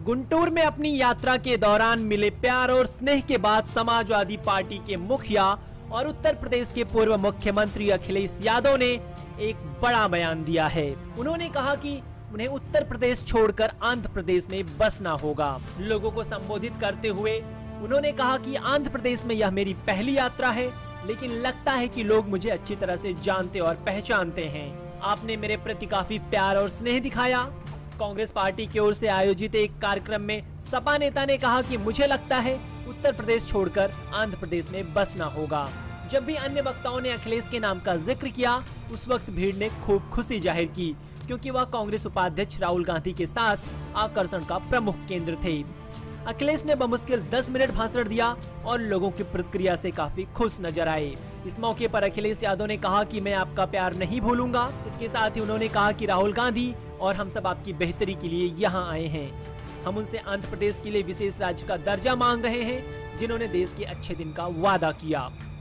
गुंटूर में अपनी यात्रा के दौरान मिले प्यार और स्नेह के बाद समाजवादी पार्टी के मुखिया और उत्तर प्रदेश के पूर्व मुख्यमंत्री अखिलेश यादव ने एक बड़ा बयान दिया है। उन्होंने कहा कि उन्हें उत्तर प्रदेश छोड़कर आंध्र प्रदेश में बसना होगा। लोगों को संबोधित करते हुए उन्होंने कहा कि आंध्र प्रदेश में यह मेरी पहली यात्रा है, लेकिन लगता है कि लोग मुझे अच्छी तरह से जानते और पहचानते हैं। आपने मेरे प्रति काफी प्यार और स्नेह दिखाया। कांग्रेस पार्टी की ओर से आयोजित एक कार्यक्रम में सपा नेता ने कहा कि मुझे लगता है उत्तर प्रदेश छोड़कर आंध्र प्रदेश में बसना होगा। जब भी अन्य वक्ताओं ने अखिलेश के नाम का जिक्र किया, उस वक्त भीड़ ने खूब खुशी जाहिर की, क्योंकि वह कांग्रेस उपाध्यक्ष राहुल गांधी के साथ आकर्षण का प्रमुख केंद्र थे। अखिलेश ने बमुश्किल 10 मिनट भाषण दिया और लोगों की प्रतिक्रिया से काफी खुश नजर आए। इस मौके पर अखिलेश यादव ने कहा कि मैं आपका प्यार नहीं भूलूंगा। इसके साथ ही उन्होंने कहा कि राहुल गांधी और हम सब आपकी बेहतरी के लिए यहाँ आए हैं। हम उनसे आंध्र प्रदेश के लिए विशेष राज्य का दर्जा मांग रहे हैं, जिन्होंने देश के अच्छे दिन का वादा किया।